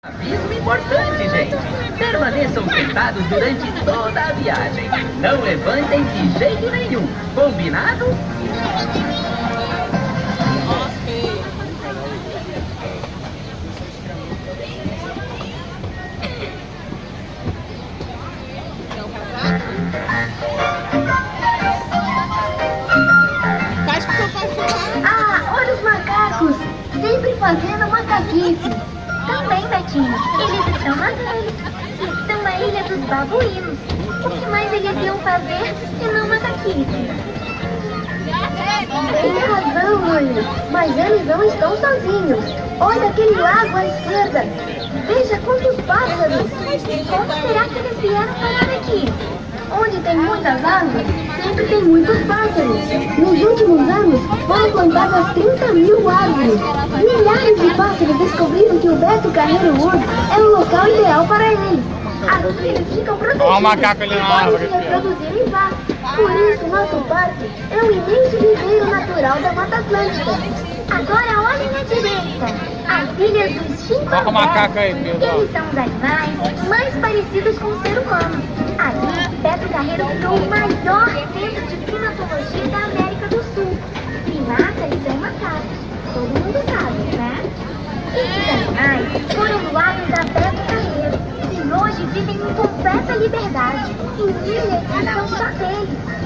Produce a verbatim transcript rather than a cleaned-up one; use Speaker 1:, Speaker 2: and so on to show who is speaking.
Speaker 1: Aviso importante, gente. Permaneçam sentados durante toda a viagem. Não levantem de jeito nenhum. Combinado?
Speaker 2: Ah, olha os macacos! Sempre fazendo macaquice. Também, Betinho, eles estão na ilha. Estão na ilha dos babuínos. O que mais eles iam fazer se não macaquice? Tem razão, mãe. Mas eles não estão sozinhos. Olha aquele lago à esquerda. Veja quantos pássaros. Como será que eles vieram parar aqui? Onde tem muitas árvores, sempre tem muitos pássaros. Nos últimos anos, foram plantadas trinta mil árvores. Milhares de pássaros descobriram que o Beto Carreiro Wood é o local ideal para eles. Aqui eles ficam protegidos
Speaker 3: Olha o macaco ali na árvore.
Speaker 2: e podem se reproduzir em paz. Por isso, nosso parque é um imenso viveiro natural da Mata Atlântica. Agora olhem à direita. As ilhas dos chimpanzés.
Speaker 3: Olha o macaco aí, Pedro.
Speaker 2: Eles são os animais mais parecidos com o ser humano. Ali, Beto Carreiro criou o maior centro de primatologia da América do Sul. Primatas são macacos, todo mundo sabe, né? Esses animais foram doados a Beto Carreiro e hoje vivem em completa liberdade em ilhas que são só deles.